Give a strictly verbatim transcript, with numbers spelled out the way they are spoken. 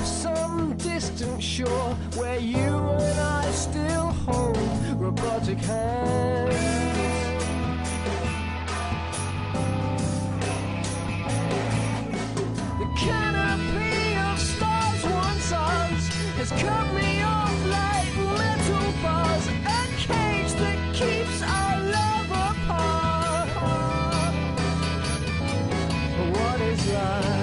some distant shore where you and I still hold robotic hands. The canopy of stars once ours has cut me off like metal bars, a cage that keeps our love apart. What is life?